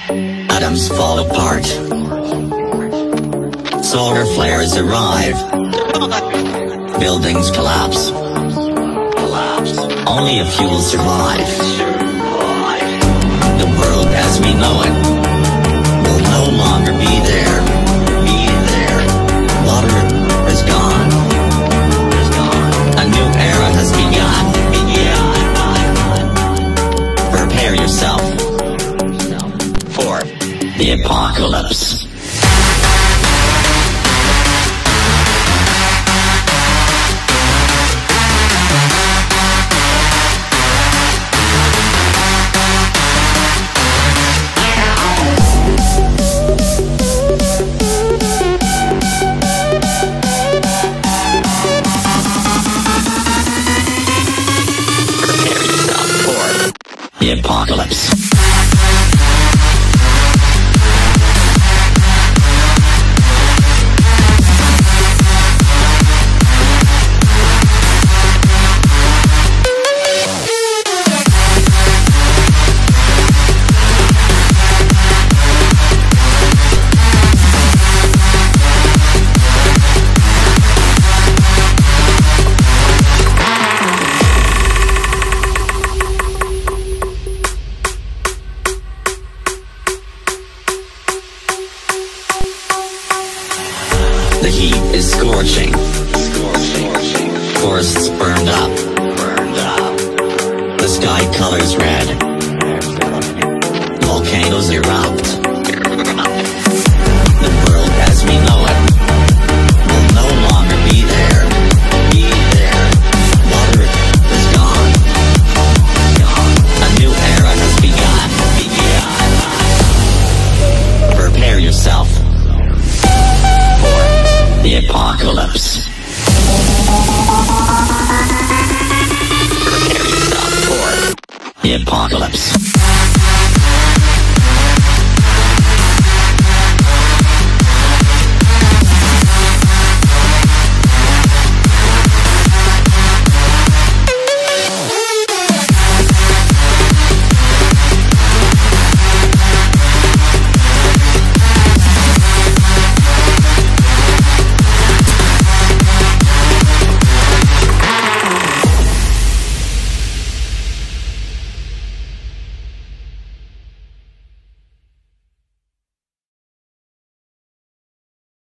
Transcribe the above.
Atoms fall apart. Solar flares arrive. Buildings collapse. Only a few will survive. The world as we know it will no longer be there. Water is gone. A new era has begun. Prepare yourself for the apocalypse. The apocalypse. The heat is scorching. Forests burned up. The sky colors red. Volcanoes erupt. The world as we know it will no longer be there. Water is gone. A new era has begun. Prepare yourself for the apocalypse. Prepare yourself for the apocalypse.